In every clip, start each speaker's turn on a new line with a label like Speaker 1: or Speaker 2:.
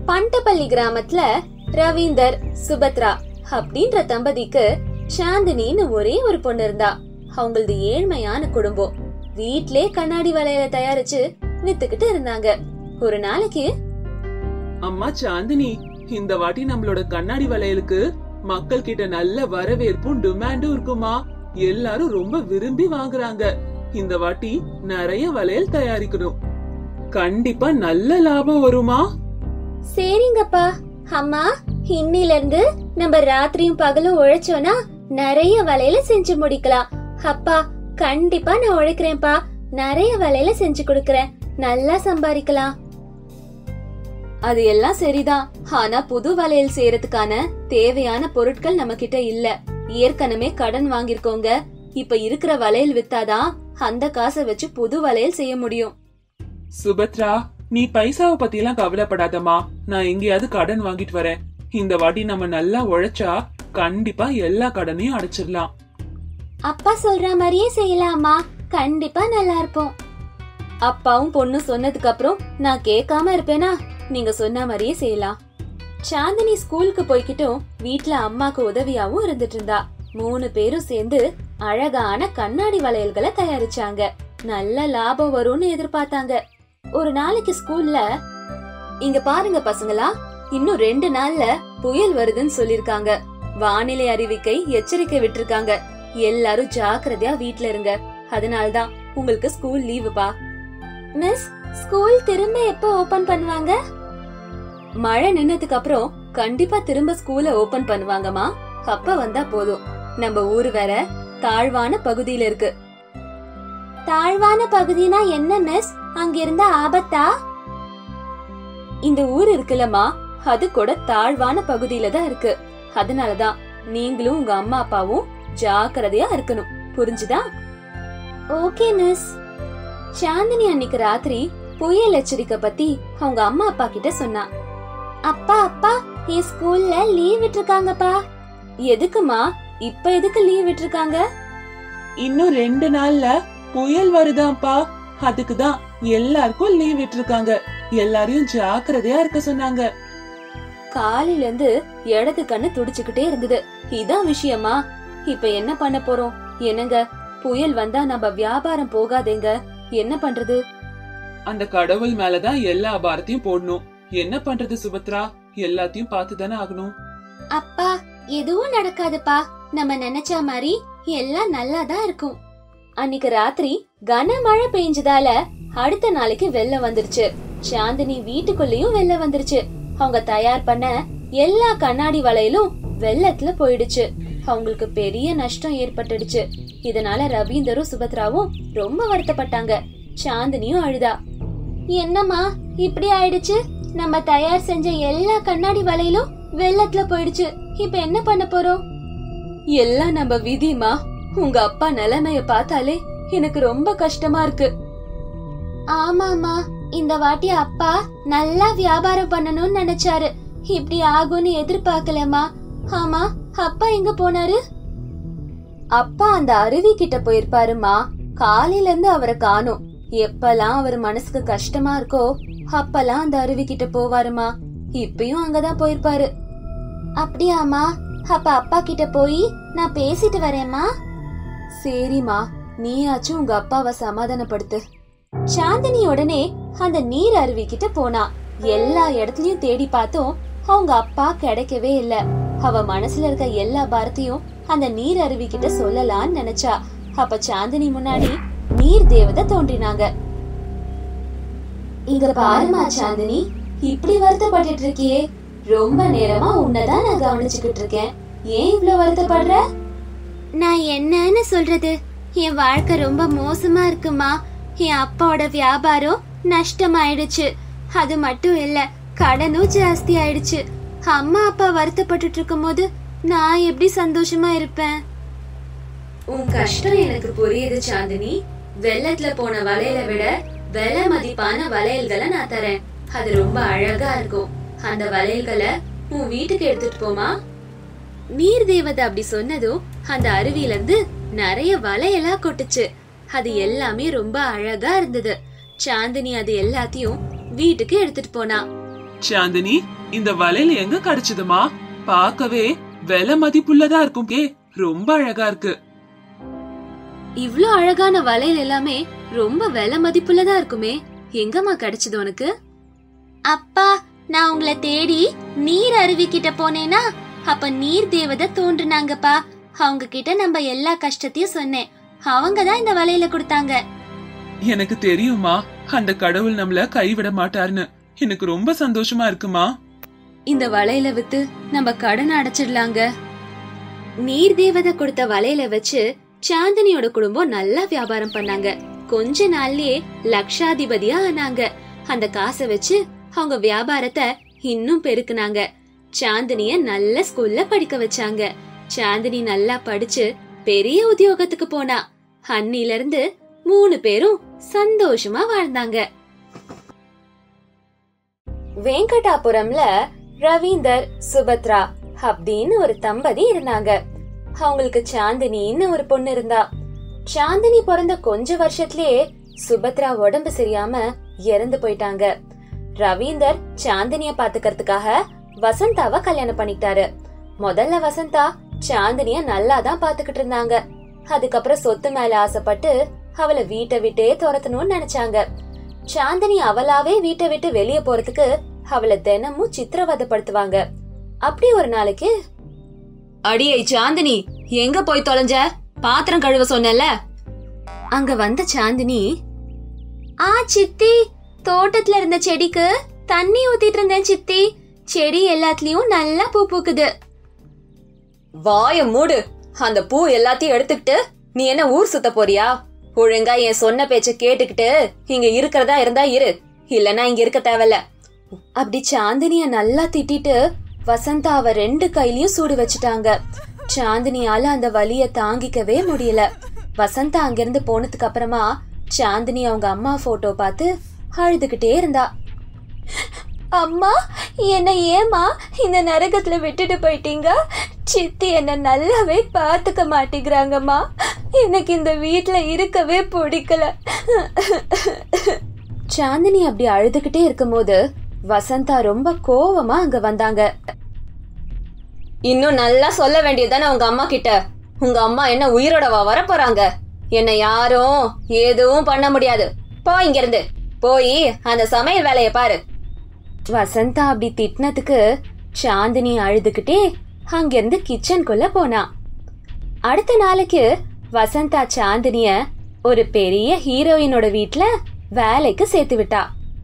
Speaker 1: பண்டப்பள்ளி கிராமத்துல ரவீந்தர் சுபத்ரா அப்படின்ற தம்பதிக்கு சாந்தினின்னு ஒரே ஒரு பொண்ணு இருந்தா. அவங்களது ஏழ்மையான குடும்பம். வீட்லயே கண்ணாடி வளையல தயாரிச்சு வித்துக்கிட்டு இருந்தாங்க. ஒரு நாளைக்கு,
Speaker 2: அம்மா சாந்தினி, இந்த வாட்டி நம்மளோட கண்ணாடி வளையலுக்கு மக்கள் கிட்ட நல்ல வரவேற்பும் டிமாண்டும் இருக்குமா. எல்லாரும் ரொம்ப விரும்பி வாங்குறாங்க. இந்த வாட்டி நிறைய வளையல் தயாரிக்கணும். கண்டிப்பா நல்ல லாபம் வருமா?
Speaker 1: சரிங்கப்பா. அம்மா, இன்னில இருந்து நம்ம ராத்திரியும் பகலும் உழைச்சோனா நிறைய வளையல செஞ்சு முடிக்கலாம். அப்பா, கண்டிப்பா நான் உழைக்கிறேன்ப்பா. நிறைய வளையல செஞ்சு கொடுக்கறேன். நல்லா சம்பாதிக்கலாம். அது எல்லாம் சரிதான். ஆனா புது வளையல் செய்யறதுக்கான தேவையான பொருட்கள் நம்ம கிட்ட இல்ல. ஏற்கனவே கடன் வாங்கிருக்கோங்க. இப்ப இருக்கிற வளையல் வித்தாதான் அந்த காசை வச்சு புது வளையல் செய்ய முடியும்.
Speaker 2: சுபத்ரா, நீ பைசாவை பத்தி எல்லாம் கவலைப்படாதமா. நான் எங்கேயாவது கடன் வாங்கிட்டு வரேன். இந்த வாட்டி நம்ம நல்லா உழைச்சா கண்டிப்பா எல்லா கடனையும் அடைச்சிடலாம்.
Speaker 1: அப்பா சொல்ற மாதிரியே செய்யலாமா? கண்டிப்பா நல்லா இருப்போம். அப்பாவும் பொண்ணு சொன்னதுக்கு அப்புறம் நான் கேட்காம இருப்பேனா? நீங்க சொன்ன மாதிரியே செய்யலாம். சாந்தினி ஸ்கூலுக்கு போய்கிட்டும் வீட்ல அம்மாக்கு உதவியாவும் இருந்துட்டு இருந்தா. 3 பேரும் சேர்ந்து அழகான கண்ணாடி வளையல்களை தயாரிச்சாங்க. நல்ல லாபம் வரும்னு எதிர்பார்த்தாங்க. ஒரு நாளைக்கு ஸ்கூல்ல, இங்க பாருங்க பசங்களா, இன்னும் 2 நாள்ல புயல் வருதுன்னு சொல்லிருக்காங்க. வானிலை அறிவிக்கை எச்சரிக்கை விட்டுருக்காங்க. எல்லாரும் ஜாக்கிரதையா வீட்ல இருங்க. அதனால்தான் உங்களுக்கு ஸ்கூல் லீவுப்பா. மிஸ், ஸ்கூல் திரும்ப எப்போ ஓபன் பண்ணுவாங்க? மழை நின்னதுக்கு அப்புறம் கண்டிப்பா திரும்ப ஸ்கூல ஓபன் பண்ணுவாங்கம்மா. அப்ப வந்தா போதும். நம்ம ஊரு வேற தாழ்வான பகுதியில இருக்கு. தாழ்வான பகுதினா என்ன மிஸ்? அங்க இருந்த ஆபத்தா? இந்த ஊர் இருக்குல்லம்மா, அது கூட தாழ்வான பகுதியில தான் இருக்கு. அதனாலதான் நீங்களும் உங்க அம்மா அப்பாவும் ஜாக்கிரதையா இருக்கணும். புரிஞ்சுதா? Okay miss. சாந்தினி அன்னைக்கு ராத்திரி புயல் எச்சரிக்கை பத்தி அவங்க அம்மா அப்பா கிட்ட சொன்னா. அப்பா அப்பா, என் ஸ்கூல்ல லீவ் விட்டுருக்காங்கப்பா. எதுக்குமா? இப்ப எதுக்கு லீவ் விட்டுருக்காங்க?
Speaker 2: இன்னும் 2 நாள்ல புயல் வருதாப்பா. அதுக்குதான் எல்லாருக்கும் லீவ் விட்டுருக்காங்க. எல்லாரையும் ஜாக்கிரதையா இருக்க சொன்னாங்க.
Speaker 1: காலையில இருந்து இடது கண்ணு துடிச்சுக்கிட்டே இருந்தது. இதான் விஷயமா? இப்ப என்ன பண்ண போறோம்? என்னங்க, புயல் வந்தா நம்ம வியாபாரம் போகாதேங்க. என்ன பண்றது?
Speaker 2: அந்த கடவுள் மேலதான் எல்லா பாரத்தையும் போடணும். என்ன பண்றது சுபத்ரா? எல்லாத்தையும் பார்த்துதானே ஆகணும்.
Speaker 1: அப்பா, எதுவும் நடக்காதுப்பா. நம்ம நினைச்ச மாதிரி எல்லாம் நல்லாதான் இருக்கும். அன்னைக்கு ராத்திரி கனமழை பெஞ்சதால அடுத்த நாளைக்கு வெள்ளம் வந்துருச்சு. சாந்தினி வீட்டுக்குள்ளேயும் வெள்ளம் வந்துருச்சு. அவங்க தயார் பண்ண எல்லா கண்ணாடி வளையலும் வெள்ளத்துல போயிடுச்சு. அவங்களுக்கு பெரிய நஷ்டம் ஏற்பட்டுடுச்சு. இதனால ரவீந்தரும் சுபத்ராவும் ரொம்ப வருத்தப்பட்டாங்க. சாந்தினியும் அழுதா. என்னம்மா இப்படி ஆயிடுச்சு? நம்ம தயார் செஞ்ச எல்லா கண்ணாடி வளையலும் வெள்ளத்துல போயிடுச்சு. இப்ப என்ன பண்ண போறோம்? எல்லாம் நம்ம விதிமா. உங்க அப்பா நிலைமைய பார்த்தாலே எனக்கு ரொம்ப கஷ்டமா இருக்கு. ஆமாமா, இந்த வாட்டி அப்பா நல்லா வியாபாரம் பண்ணணும்னு நினைச்சாரு. இப்படி ஆகும்னு எதிர்பார்க்கலமா. ஆமா, அப்பா எங்க போனாரு? அப்பா அந்த அருவி கிட்ட போயிருப்பாருமா. காலையில இருந்து அவரை காணோம். எப்பெல்லாம் அவர் மனசுக்கு கஷ்டமா இருக்கோ அப்பெல்லாம் அந்த அருவி கிட்ட போவாருமா. இப்பயும் அங்கதான் போயிருப்பாரு. அப்படியாமா? அப்ப அப்பா கிட்ட போய் நான் பேசிட்டு வரேம்மா. சரிமா, நீயாச்சும் உங்க அப்பாவை சமாதானப்படுத்து. சாந்தினி உடனே அந்த நீர் அருவி கிட்ட போனா. எல்லா இடத்துலயும் தேடி பார்த்தோம். அவங்க அப்பா கிடைக்கவே இல்ல. அவ மனசுல இருக்க எல்லா பாரத்தையும் அந்த நீர் அருவி கிட்ட சொல்லலான்னு நினைச்சா. அப்ப சாந்தினி முன்னாடி நீர் தேவதை தோன்றினாங்க. இங்க பாருமா சாந்தினி, இப்படி வருத்தப்பட்டு இருக்கியே. ரொம்ப நேரமா உன்னதான் நான் கவனிச்சுக்கிட்டு இருக்கேன். ஏன் இவ்வளவு வருத்தப்படுற? நான் என்னன்னு சொல்றது? என் வாழ்க்கை ரொம்ப மோசமா இருக்குமா. என் அப்பாவோட வியாபாரம் நஷ்டமாயிடுச்சு. அது மட்டும் இல்ல, கடனும் ஜாஸ்தி ஆயிடுச்சு. அம்மா அப்பா வருத்தப்பட்டு இருக்கும் போது நான் எப்படி சந்தோஷமா இருப்பேன்? உன் கஷ்டம் எனக்கு புரியுது சாந்தினி. வெள்ளத்துல போன வளையலை விட விலை மதிப்பான வளையல்களை நான் தரேன். அது ரொம்ப அழகா இருக்கும். அந்த வளையல்களை உன் வீட்டுக்கு எடுத்துட்டு போமா. நீர் தேவதை அப்படி சொன்னதும் அந்த அருவியில இருந்து நிறைய வளையலா கொட்டுச்சு. அது எல்லாமே ரொம்ப அழகா இருந்தது. சாந்தினி அது எல்லாத்தையும் வீட்டுக்கு எடுத்துட்டு போனா.
Speaker 2: சாந்தினி, இந்த வளையல் எங்க கிடைச்சதுமா? பார்க்கவே விலை மதிப்புள்ளதா இருக்கும். ரொம்ப அழகா இருக்கு.
Speaker 1: இவ்ளோ அழகான வளையல் எல்லாமே ரொம்ப விலை மதிப்புள்ளதா இருக்குமே, எங்கம்மா கிடைச்சது உனக்கு? அப்பா, நான் உங்களை தேடி நீர் அருவி கிட்ட போனேனா, அப்ப நீர் தேவதை தோன்றுனாங்கப்பா. அவங்க கிட்ட நம்ம எல்லா கஷ்டத்தையும் சொன்னேன். அவங்கதான் இந்த வளையல கொடுத்தாங்க.
Speaker 2: எனக்கு தெரியுமா, அந்த கடவுள் நம்மள கைவிட மாட்டாருன்னு. எனக்கு ரொம்ப சந்தோஷமா இருக்குமா.
Speaker 1: இந்த வளையல வித்து நம்ம கடன் அடைச்சிடலாங்க. நீர் தேவதை கொடுத்த வளையல வச்சு சாந்தினியோட குடும்பம் நல்லா வியாபாரம் பண்ணாங்க. கொஞ்ச நாள்லயே லட்சாதிபதியா ஆனாங்க. அந்த காசை வச்சு அவங்க வியாபாரத்தை இன்னும் பெருக்குனாங்க. சாந்தினிய நல்ல ஸ்கூல்ல படிக்க வச்சாங்க. சாந்தினி நல்லா படிச்சு பெரிய உத்தியோகத்துக்கு போனா. அன்னில இருந்து 3 பேரும் சந்தோஷமா வாழ்ந்தாங்க. வெங்கடாபுரம்ல ரவீந்தர், சுபத்ரா அப்படின்னு ஒரு தம்பதி இருந்தாங்க. அவங்களுக்கு சாந்தினின்னு ஒரு பொண்ணு இருந்தா. சாந்தினி பிறந்த கொஞ்ச வருஷத்திலேயே சுபத்ரா உடம்பு சரியாம இறந்து போயிட்டாங்க. ரவீந்தர் சாந்தினிய பாத்துக்கிறதுக்காக வசந்தாவை கல்யாணம் பண்ணிக்கிட்டாரு. முதல்ல வசந்தா சாந்தினிய நல்லாதான் பாத்துக்கிட்டு இருந்தாங்க. அதுக்கப்புறம் சொத்து மேல ஆசைப்பட்டு அவளை வீட்டை விட்டே துரத்தணும்னு நினைச்சாங்க. சாந்தினி அவளாவே வீட்டை விட்டு வெளியே போறதுக்கு அவளை தினமும் சித்திரவதைப்படுத்துவாங்க. அப்படி ஒரு நாளைக்கு, அடியை சாந்தினி, எங்க போய் தொலைஞ்ச? பாத்திரம் கழுவ சொன்னல. அங்க வந்த சாந்தினி, சித்தி, தோட்டத்துல இருந்த செடிக்கு தண்ணி ஊத்திட்டு இருந்தேன் சித்தி. செடி எல்லாத்துலயும் நல்லா பூ பூக்குது. வாய மூடு. அந்த பூ எல்லாத்தையும் எடுத்துக்கிட்டு நீ என்ன ஊர் சுத்த போறியா? ஒழுங்கா என் சொன்ன பேச்ச கேட்டுக்கிட்டு இங்க இருக்கிறதா இருந்தா இரு, இல்லனா இங்க இருக்க தேவையில்ல. அப்படி சாந்தினிய நல்லா திட்டிட்டு வசந்தா அவ 2 கையிலயும் சூடு வச்சுட்டாங்க. சாந்தினியால அந்த வலிய தாங்கிக்கவே முடியல. வசந்தா அங்கிருந்து போனதுக்கு அப்புறமா சாந்தினி அவங்க அம்மா போட்டோ பார்த்து அழுதுகிட்டே இருந்தா. அம்மா, என்ன ஏமா இந்த நரகத்துல விட்டுட்டு போயிட்டீங்க? சித்தி என்ன நல்லாவே பாத்துக்க மாட்டேங்கிறாங்கம்மா. எனக்கு இந்த வீட்டுல இருக்கவே பிடிக்கல. சாந்தினி அப்படி அழுதுகிட்டே இருக்கும் போது வசந்தா ரொம்ப கோவமா அங்க வந்தாங்க. இன்னும் நல்லா சொல்ல வேண்டியதுதானே உங்க அம்மா கிட்ட. உங்க அம்மா என்ன உயிரோடவா வர போறாங்க? என்ன யாரும் எதுவும் பண்ண முடியாது. போ இங்க இருந்து. போய் அந்த சமையல் வேலைய பாரு. வசந்தா அப்படி திட்டினதுக்கு சாந்தினி அழுதுகிட்டே அங்கிருந்து கிச்சனுக்குள்ள போனா. அடுத்த நாளைக்கு வசந்தா சாந்தினிய ஒரு பெரிய ஹீரோயினோட வீட்ல வேலைக்கு சேர்த்து விட்டா.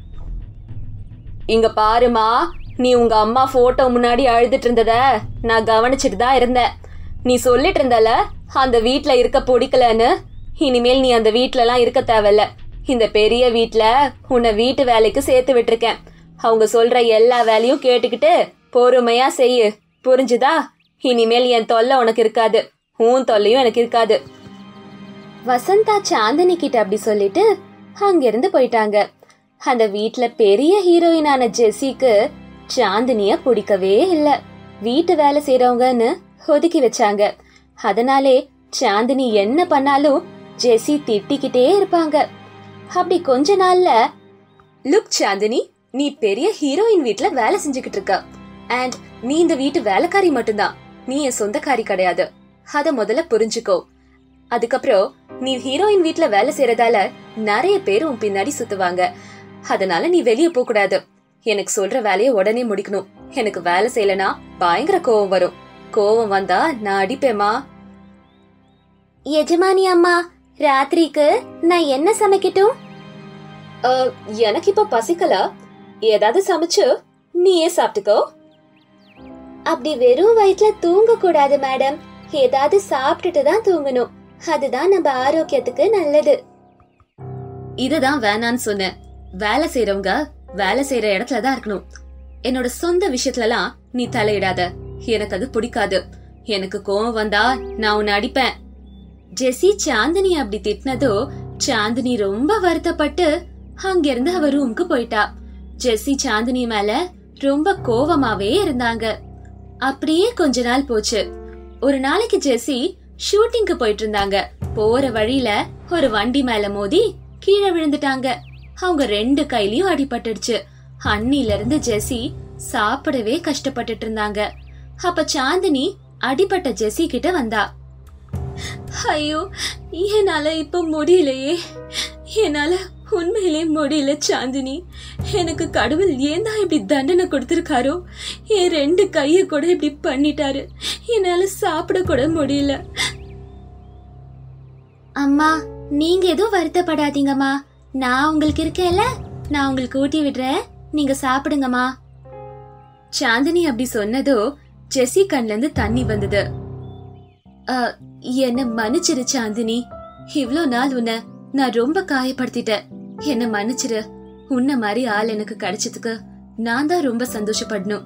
Speaker 1: இங்க பாருமா, நீ உங்க அம்மா போட்டோ முன்னாடி அழுதுட்டு இருந்தத நான் கவனிச்சுட்டு தான் இருந்தேன். நீ சொல்லிட்டு இருந்தல அந்த வீட்ல இருக்க பிடிக்கலன்னு. இனிமேல் நீ அந்த வீட்ல எல்லாம் இருக்க தேவையில்ல. இந்த பெரிய வீட்ல உன்னை வீட்டு வேலைக்கு சேர்த்து விட்டுருக்கேன். அவங்க சொல்ற எல்லா வேலையும் கேட்டுக்கிட்டு பொறுமையா செய்யு, புரிஞ்சுதா? இனிமேல் என் தொல்லை உனக்கு இருக்காது, உன் தொல்லையும் எனக்கு இருக்காது. வசந்தா சாந்தினி கிட்ட அப்படி சொல்லிட்டு அங்கிருந்து போயிட்டாங்க. அந்த வீட்ல பெரிய ஹீரோயினான ஜெசிக்கு சாந்தினிய பிடிக்கவே இல்ல. வீட்டு வேலை செய்யறவங்கன்னு ஒதுக்கி வச்சாங்க. அதனாலே சாந்தினி என்ன பண்ணாலும் ஜெசி திட்டிக்கிட்டே இருப்பாங்க. அப்படி கொஞ்ச நாள்ல, லுக் சாந்தினி, நீ பெரிய ஹீரோயின் வீட்ல வேலை செஞ்சுக்கிட்டு இருக்க. அண்ட் நீ இந்த வீட்டு வேலைக்காரி மட்டும்தான். நீ என் சொந்தக்காரி கிடையாது. அத முதல்ல புரிஞ்சுக்கோ. அதுக்கப்புறம் நீ ஹீரோயின் வீட்ல வேலை செய்யறதால நிறைய பேர் உன் பின்னாடி சுத்துவாங்க. அதனால நீ வெளியே போக கூடாது. எனக்கு சொல்ற வேலையை உடனே முடிக்கணும். எனக்கு வேலை செய்யலனா பயங்கர கோவம் வரும். கோவம் வந்தா நான் அடிப்பேமா. எஜமானி அம்மா, ராத்திரிக்கு நான் என்ன சமைக்கட்டும்? எனக்கு இப்ப பசிக்கல. ஏதாவது சமைச்சு நீயே சாப்பிட்டுக்கோ. அப்படி வெறும் வயிற்றுல தூங்க கூடாது மேடம். ஏதாவது சாப்பிட்டுட்டு தான் தூங்கணும். அதுதான் நம்ம ஆரோக்கியத்துக்கு நல்லது. இதுதான் வேணான்னு சொன்னேன். வேலை செய்யறவங்க வேலை செய்யற இடத்துலதான் இருக்கணும். என்னோட சொந்த விஷயத்துலலாம் நீ தலையிடாத. எனக்கு அது பிடிக்காது. எனக்கு கோவம் வந்தா நான் உன்னை அடிப்பேன். ஜெசி சாந்தினி அப்படி திட்டினதோ சாந்தினி ரொம்ப வருத்தப்பட்டு அங்கிருந்து அவ ரூமுக்கு போயிட்டா. ஜெசி சாந்தினி மேல ரொம்ப கோவமாவே இருந்தாங்க. அப்படியே கொஞ்ச நாள் போச்சு. ஒரு நாளைக்கு ஜெசி ஷூட்டிங்க்கு போயிட்டு இருந்தாங்க. போற வழியில ஒரு வண்டி மேல மோதி கீழே விழுந்துட்டாங்க. அவங்க 2 கையிலயும் அடிபட்டுடுச்சு. அன்னில இருந்து ஜெசி சாப்பிடவே கஷ்டப்பட்டுட்டு இருந்தாங்க. அப்ப சாந்தினி அடிபட்ட ஜெசி கிட்ட வந்தா. ஐயோ, என்னால இப்ப முடியலையே, என்னால உண்மையிலே முடியல சாந்தினி. எனக்கு கடவுள் ஏன் தான் இப்படி தண்டனை கொடுத்திருக்காரோ, என் 2 கைய கூட இப்படி பண்ணிட்டாரு. என்னால சாப்பிட கூட முடியல. அம்மா, நீங்க எதுவும் வருத்தப்படாதீங்கம்மா, நான் உங்களுக்கு இருக்கேன்ல, நான் உங்களுக்கு ஊட்டி விடுறேன், நீங்க சாப்பிடுங்கம்மா. சாந்தினி அப்படி சொன்னதோ ஜெசி கண்ல இருந்து தண்ணி வந்தது. என்ன மன்னிச்சிரு சாந்தினி, இவ்ளோ நாள் உன்னை நான் ரொம்ப காயப்படுத்திட்டேன், என்ன மன்னிச்சிரு. உன்ன மாதிரி ஆள் எனக்கு கிடைச்சதுக்கு நான் தான் ரொம்ப சந்தோஷப்படணும்.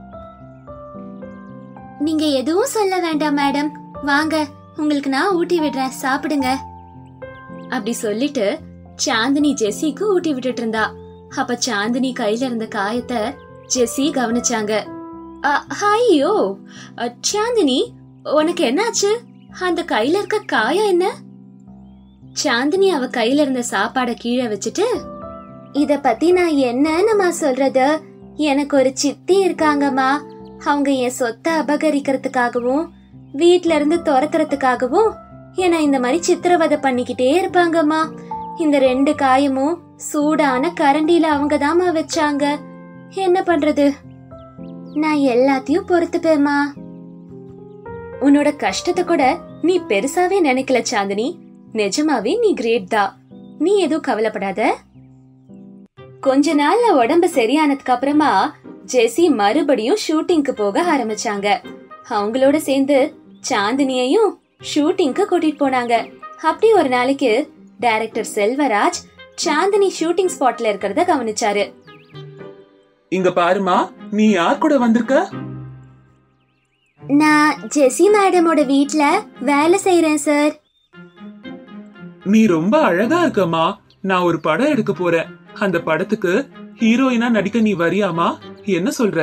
Speaker 1: நீங்க எதுவும் சொல்ல வேண்டாம் மேடம், வாங்க உங்களுக்கு நான் ஊட்டி விடுறேன், சாப்பிடுங்க. அப்படி சொல்லிட்டு சாந்தினி ஜெசிக்கு ஊட்டி விட்டுட்டு இருந்தா. அப்ப சாந்தினி கையில இருந்த காயத்தை ஜெசி கவனிச்சாங்க. ஐயோ சாந்தினி, உனக்கு என்னாச்சு? அந்த கையில இருக்க காயம் என்ன? சாந்தினி அவ கையில இருந்த சாப்பாட கீழே வச்சுட்டு, இத பத்தி நான் என்னன்னு சொல்றது, எனக்கு ஒரு சித்தி இருக்காங்கம்மா, அவங்க என் சொத்தை அபகரிக்கிறதுக்காகவும் வீட்ல இருந்து துரத்துறதுக்காகவும் என்ன இந்த மாதிரி சித்திரவதை பண்ணிக்கிட்டே இருப்பாங்கம்மா. இந்த 2 காயமும் சூடான கரண்டியில அவங்கதாம்மா வச்சாங்க. என்ன பண்றது, நான் எல்லாத்தையும் பொறுத்துப்பேம்மா. உன்னோட கஷ்டத்தை கூட நீ பெருசாவே நினைக்கல சாந்தினி, நிஜமாவே நீ கிரேட் தான், நீ எதுவும் கவலைப்படாத. கொஞ்ச நாள்ல உடம்பு சரியானதுக்கு அப்புறமா ஜெசி மறுபடியும் ஷூட்டிங்க்கு போக ஆரம்பிச்சாங்க. அவங்களோட சேர்ந்து சாந்தினியையும் ஷூட்டிங்க்கு கூட்டிட்டு போனாங்க. அப்படி ஒரு நாளைக்கு டைரக்டர் செல்வராஜ் சாந்தினி ஷூட்டிங் ஸ்பாட்ல இருக்கிறத கவனிச்சாரு.
Speaker 2: இங்க பாருமா, நீ யார் கூட வந்திருக்க?
Speaker 1: நான் ஜெசி மேடமோட வீட்ல வேலை செய்யறேன் சார்.
Speaker 2: நீ ரொம்ப அழகா இருக்கமா. நான் ஒரு படம் எடுக்க போறேன், அந்த படத்துக்கு ஹீரோயினா நடிக்க நீ வரியாமா? என்ன சொல்ற?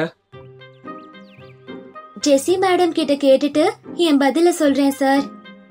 Speaker 1: ஜெசி மேடம் கிட்ட கேட்டுட்டு என் பதில சொல்றேன் சார்.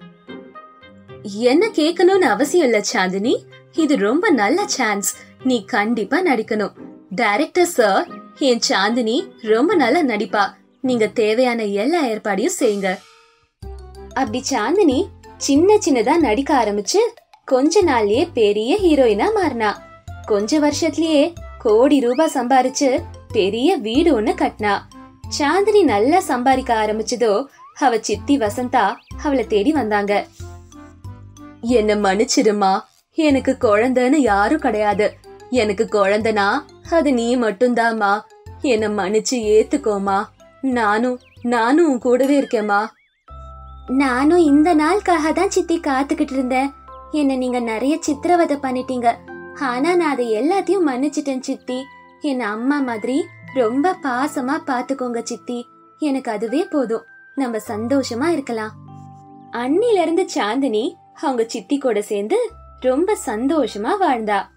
Speaker 1: என்ன கேட்கணும்னு அவசியம் இல்ல சாந்தினி, இது ரொம்ப நல்ல சான்ஸ், நீ கண்டிப்பா நடிக்கணும். டைரக்டர் சார், என் சாந்தினி ரொம்ப நல்லா நடிப்பா, நீங்க தேவையான எல்லா ஏற்பாடையும் செய்யுங்க. அப்படி சாந்தினி சின்ன சின்னதா நடிக்க ஆரம்பிச்சு கொஞ்ச நாள்லயே பெரிய ஹீரோயினா மாறினா. கொஞ்ச வருஷத்திலேயே கோடி ரூபாய் சம்பாரிச்சு பெரிய வீடு ஒண்ணு கட்டினா. சாந்தினி நல்லா சம்பாதிக்க ஆரம்பிச்சதோ அவ சித்தி வசந்தா அவளை தேடி வந்தாங்க. என்ன மன்னிச்சிடுமா, எனக்கு குழந்தைன்னு யாரும் கிடையாது, எனக்கு குழந்தைனா அது நீ மட்டும்தாமா, என்ன மன்னிச்சு ஏத்துக்கோமா, நானும் உன் கூடவே இருக்கேம்மா. நானும் இந்த நாளுக்காக தான் சித்தி காத்துக்கிட்டு இருந்தேன். என்ன நீங்க நிறைய சித்திரவதை பண்ணிட்டீங்க, ஆனா நான் அதை எல்லாத்தையும் மன்னிச்சிட்டேன் சித்தி. என்ன அம்மா மாதிரி ரொம்ப பாசமா பாத்துக்கோங்க சித்தி, எனக்கு அதுவே போதும், நம்ம சந்தோஷமா இருக்கலாம். அன்னில இருந்து சாந்தினி அவங்க சித்தி கூட சேர்ந்து ரொம்ப சந்தோஷமா வாழ்ந்தா.